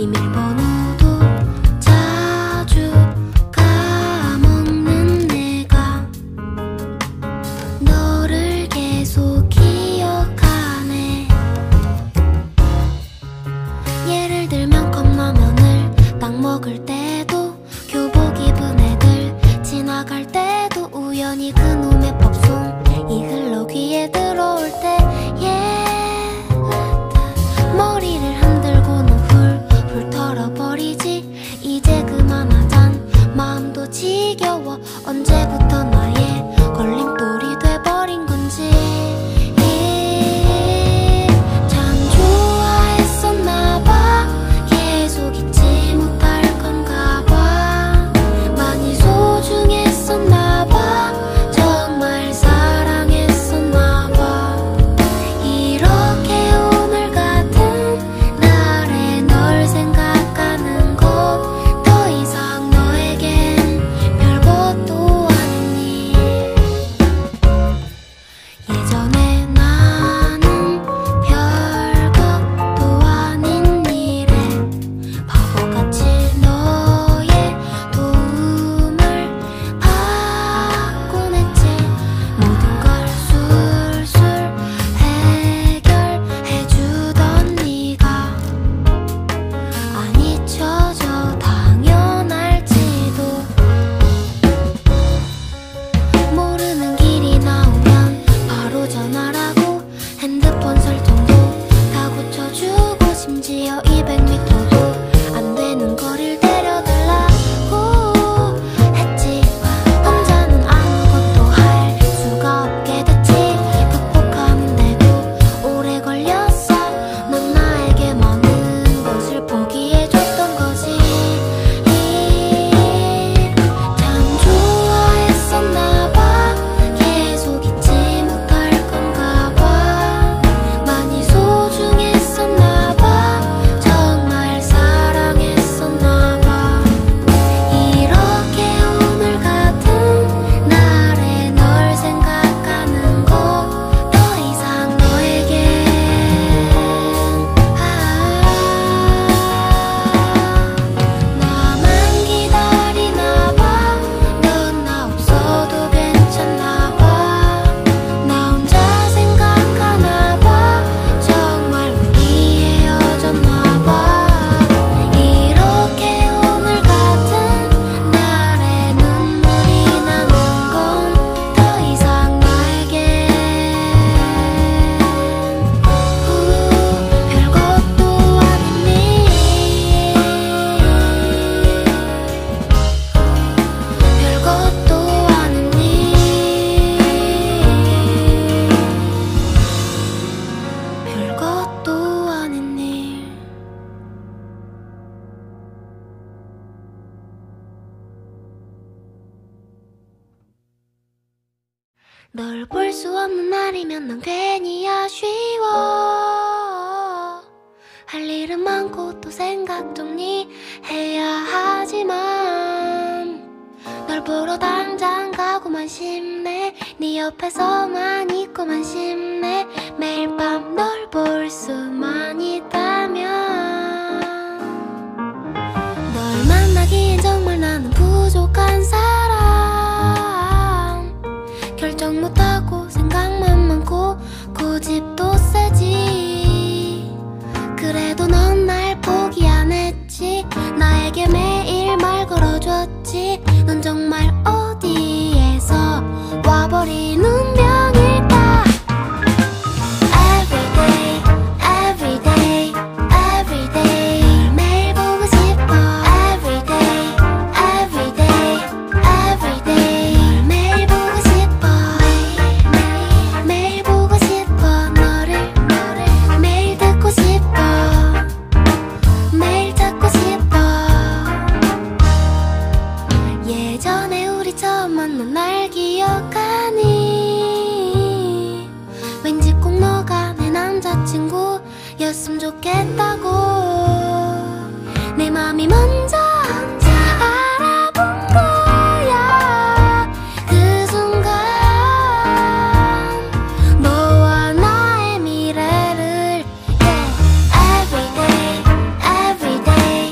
비밀번호도 자주 까먹는 내가 너를 계속 기억하네. 예를 들면 컵라면을 딱 먹을 때도, 교복 입은 애들 지나갈 때도, 우연히 그놈의 팝송이 흘러 귀에 들어올 때 머리를 흔들고는 훌훌 털어버리지. 이제 그만하잔 마음도 지겨워. 언제부터 나의 걸림돌이 돼버린 건지. 참 좋아했었나봐. 계속 잊지 못할 건가봐. 많이 소중했었나봐. 정말 사랑했었나봐. 이렇게 오늘 같은 날에 널 생각하는 거 더 이상 너에겐 별것도 아닌 일. 예전에 나는 별것도 아닌 일에 바보같이 너의 도움을 받곤 했지. 모든 걸 술술 해결해주던 네가 안 잊혀져 당연할지도. 모르는 길이 나오면 바로 전화라고. 핸드폰 설정도 다 고쳐주고. 심지어 200m도 안 되는 거리를 데려달라고 했지. 혼자는 아무것도 할 수가 없게 됐지. 극복하는데도 오래 걸렸어. 넌 나에게 많은 것을 포기해줬던 거지. 참 좋아했었나봐. 계속 잊지 못할 건가봐. 많이 소중했었나봐. 정말 사랑했었나봐. 이렇게 오늘 같은 날에 널 생각하는 거 더 이상 너에겐 나만 기다리나봐. 넌 나 없어도 괜찮나봐. 나 혼자 생각하나봐. 정말 우리 헤어졌나봐. 이렇게 오늘 같은 날에 눈물이 나는 건 더 이상 나에겐 별것도 아닌 일. 별것도 아닌 일. 별것도 아닌 일. 널 볼 수 없는 날이면 난 괜히 아쉬워. 할 일은 많고 또 생각 정리해야 하지만 널 보러 당장 가고만 싶네. 네 옆에서만 있고만 싶네. 매일 밤 널 볼 수만 있다면. 널 만나기엔 정말 나는 부족한 사람. 결정 못하고 생각만 많고 고집도 세지. 그래도 넌 날 포기 안 했지. 나에게 매일 말 걸어줬지. 넌 정말 어디에서 와버린 운명일까. Everyday, everyday, everyday 널 매일 보고 싶어. Everyday, everyday, everyday 널 매일 보고 싶어. 매일 보고 싶어. 너를 매일 듣고 싶어. 매일 찾고 싶어. 예전에 우리 처음 만난 날 기억하니. 왠지 꼭 너가 내 남자친구였으면 좋겠다고. 내 맘이 먼저 알아본 거야. 그 순간 너와 나의 미래를. Everyday, everyday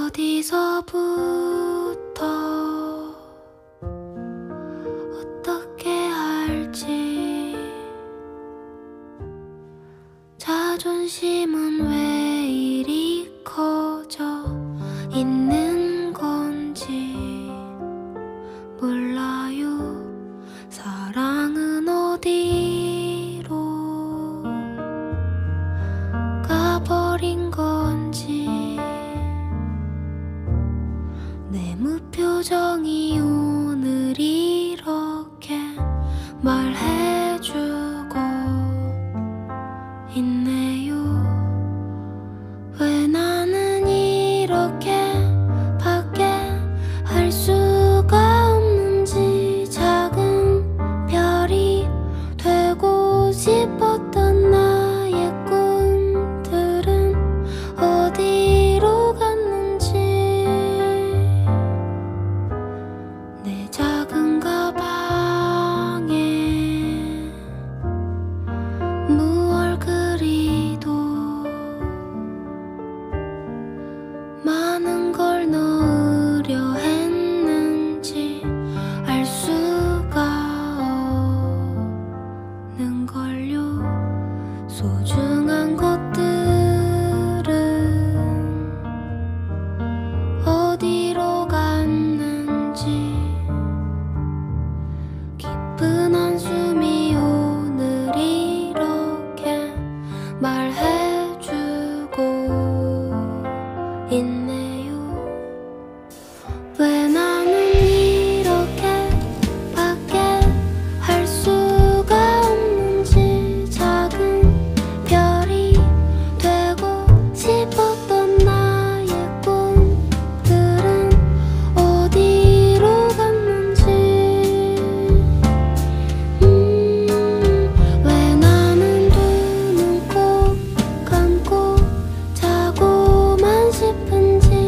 어디서부터 어떻게 할지 자존심은 왜 이리 커져 있는 건지 몰라요. 사랑은 어디로 가버린 건지 내 무표정이 오늘 이렇게 말해주고 있네요. 왜 나는 이렇게 밖에 할 수가 없는지 작은 별이 되고 싶었던 나의 꿈들은 어디로 갔는지 내 작은 가방에 무얼 그리도 많은 걸 넣으려 했는지 알 수가 없는걸요. 소중한 것들은 어디로 갔는지 깊은 한숨이 오늘 이렇게 말해주고 있네요. 왜 나는 이렇게 밖에 할 수가 없는지 작은 별이 되고 싶었던 나의 꿈들은 어디로 갔는지 왜 나는 두 눈 꼭 감고 자고만 싶은지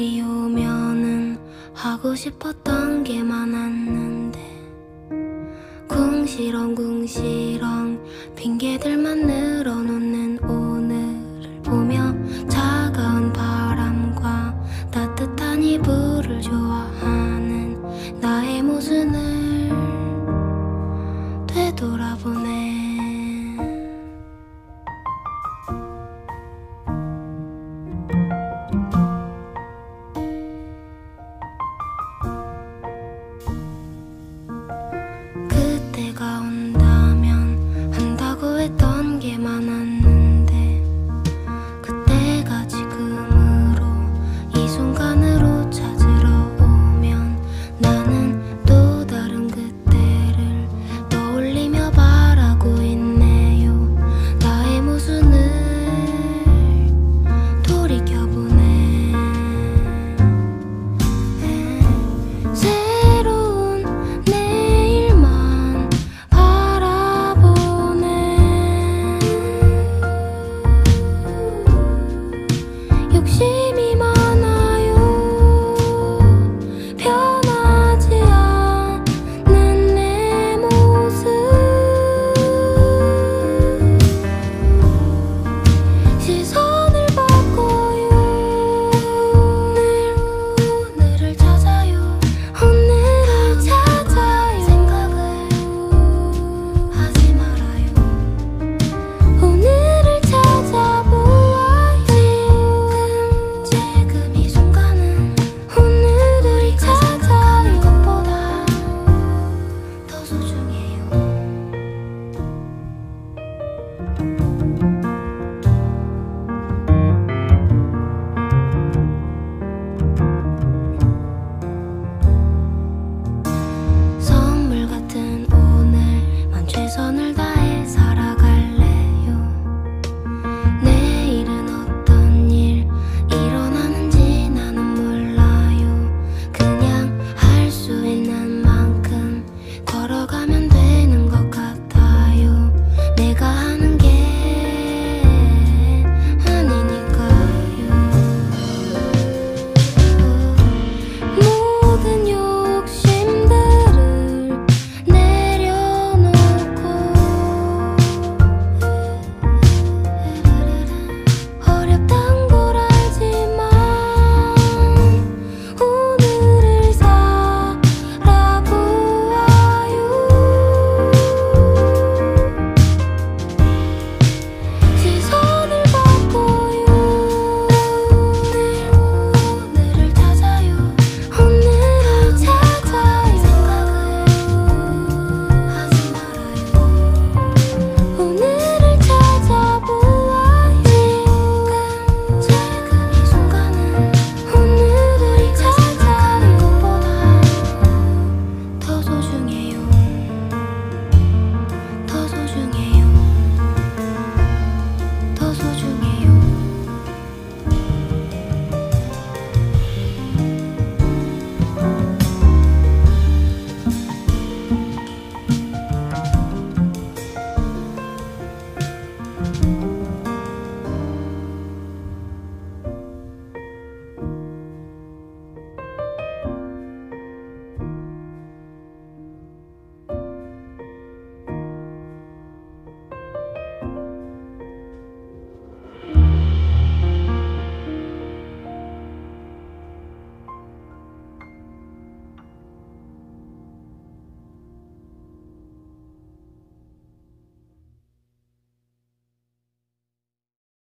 날이 오면은 하고 싶었던 게 많았는데 궁시렁 핑계들만 늘어놓는